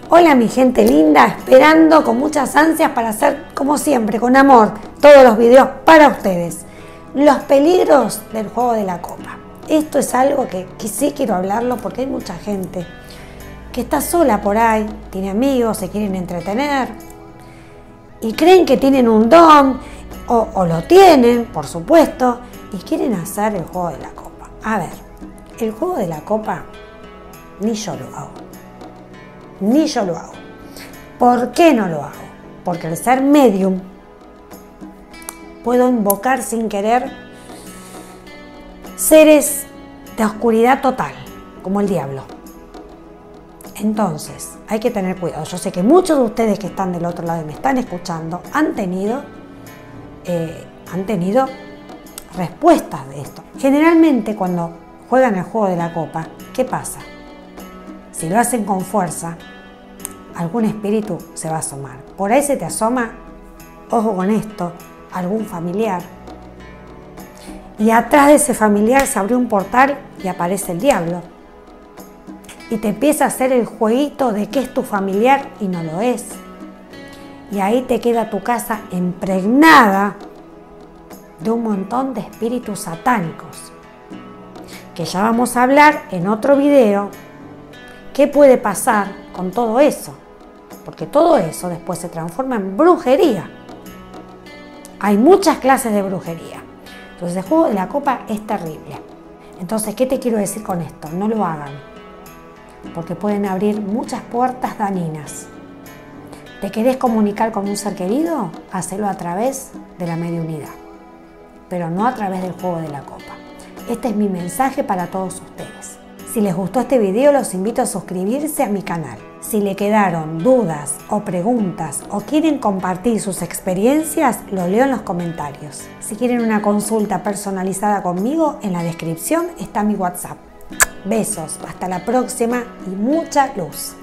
Hola mi gente linda, esperando con muchas ansias para hacer, como siempre, con amor, todos los videos para ustedes. Los peligros del juego de la copa. Esto es algo que sí quiero hablarlo porque hay mucha gente que está sola por ahí, tiene amigos, se quieren entretener y creen que tienen un don o lo tienen, por supuesto, y quieren hacer el juego de la copa. A ver, el juego de la copa ni yo lo hago. Ni yo lo hago. ¿Por qué no lo hago? Porque al ser medium puedo invocar sin querer seres de oscuridad total, como el diablo. Entonces, hay que tener cuidado. Yo sé que muchos de ustedes que están del otro lado y me están escuchando han tenido respuestas de esto. Generalmente cuando juegan el juego de la copa, ¿qué pasa? Si lo hacen con fuerza, algún espíritu se va a asomar. Por ahí se te asoma, ojo con esto, algún familiar. Y atrás de ese familiar se abrió un portal y aparece el diablo. Y te empieza a hacer el jueguito de que es tu familiar y no lo es. Y ahí te queda tu casa impregnada de un montón de espíritus satánicos. Que ya vamos a hablar en otro video. ¿Qué puede pasar con todo eso? Porque todo eso después se transforma en brujería. Hay muchas clases de brujería. Entonces el juego de la copa es terrible. Entonces, ¿qué te quiero decir con esto? No lo hagan. Porque pueden abrir muchas puertas dañinas. ¿Te querés comunicar con un ser querido? Hacelo a través de la mediunidad. Pero no a través del juego de la copa. Este es mi mensaje para todos ustedes. Si les gustó este video, los invito a suscribirse a mi canal. Si le quedaron dudas o preguntas o quieren compartir sus experiencias, lo leo en los comentarios. Si quieren una consulta personalizada conmigo, en la descripción está mi WhatsApp. Besos, hasta la próxima y mucha luz.